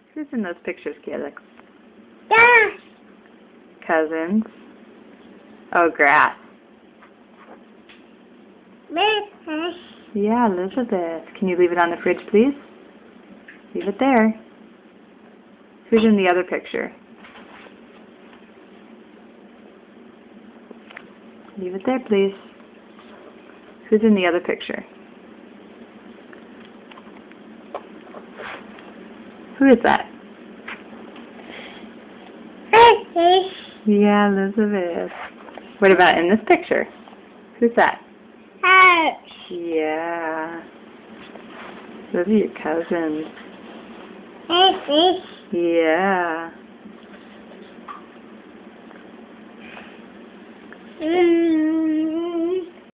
Who's in those pictures, Calix? Yeah. Cousins. Oh, grass. Yeah, Elizabeth. Can you leave it on the fridge, please? Leave it there. Who's in the other picture? Leave it there, please. Who's in the other picture? Who is that? Yeah, Elizabeth. What about in this picture? Who's that? Yeah. Those are your cousins. Yeah.